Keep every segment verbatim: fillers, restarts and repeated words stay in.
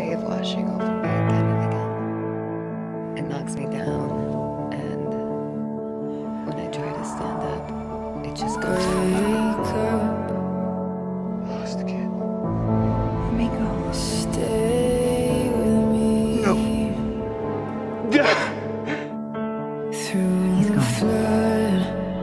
wave washing over me again and again. It knocks me down, and when I try to stand up, it just goes over. Lost kid. Let me go. Stay with me. No. Through He's gone. flood.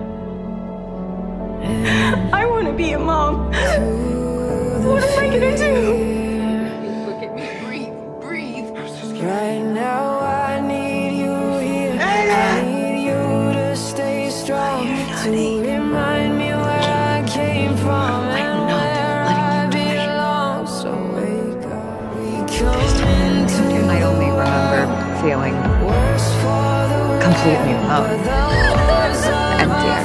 I want to be a mom. What am I gonna do? Look at me. Breathe. Breathe. Right now I need you here. I need you to stay strong. To remind me where I came from and where I belong. So wake up. We come into I only remember feeling completely alone, empty.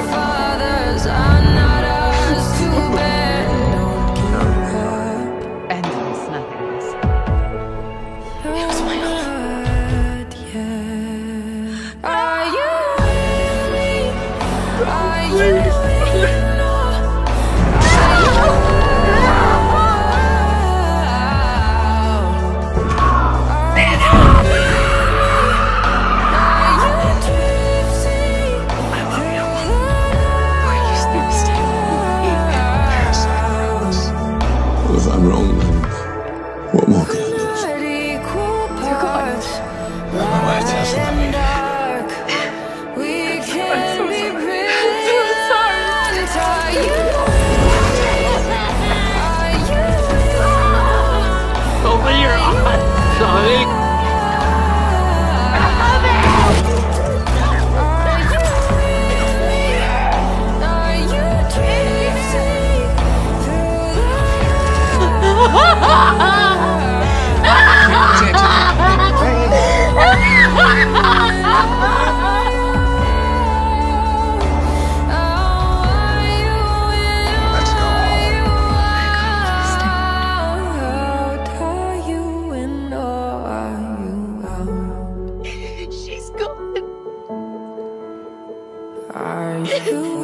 Endless nothingness. It was my heart, yeah. Are you with me? Are you with me? If I'm wrong, then what more can I lose? You're gone. My wife has loving. I'm so sorry. I'm so sorry. Open your eyes, Sonny. Let's go. She's gone. Are you